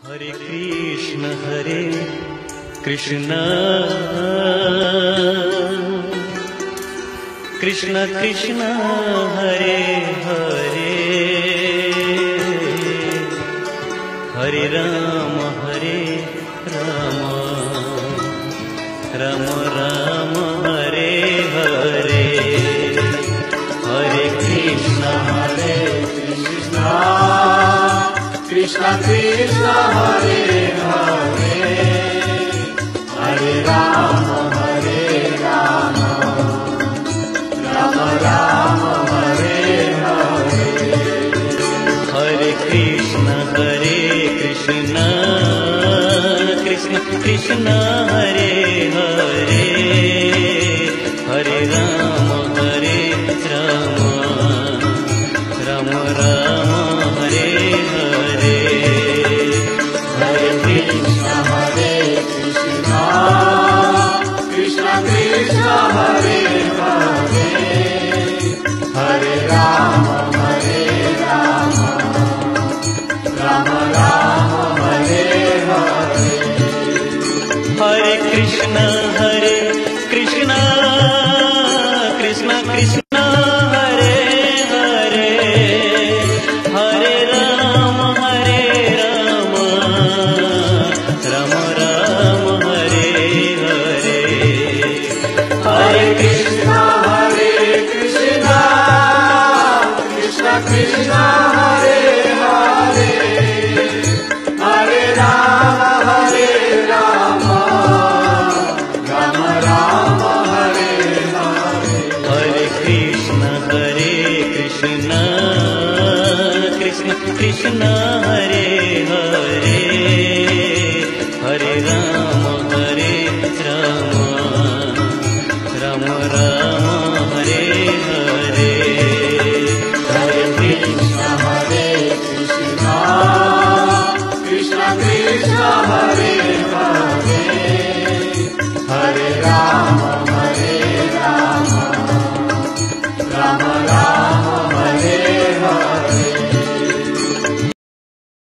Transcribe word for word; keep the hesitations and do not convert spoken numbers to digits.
Hare Krishna Hare Krishna Krishna Krishna Hare Hare Hare Ram Hare Ram Ram Ram Hare Hare Hare Krishna Hare Krishna Krishna Krishna Hare Hare Hare Ram Hare Ram Ram Ram Hare Hare Hare Krishna Hare Krishna Krishna Krishna Hare Hare Hare Ram Hare Ram Ram Ram Hare Hare Hare Krishna Hare Krishna Krishna Krishna Hare Hare Hare Ram Hare Ram Ram Ram Hare Hare Hare Krishna Hare Krishna Krishna Krishna Hare Hare Hare Ram Hare Ram Ram Ram Hare Hare Hare Krishna Hare Krishna Krishna Krishna Hare Hare Hare Ram Hare Ram Ram Ram Hare Hare Hare Krishna Hare Krishna Krishna Krishna Hare Hare Hare Ram Hare Ram Ram Ram